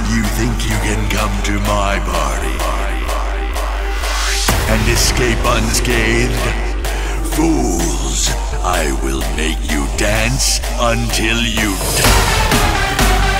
You think you can come to my party and escape unscathed? Fools, I will make you dance until you die.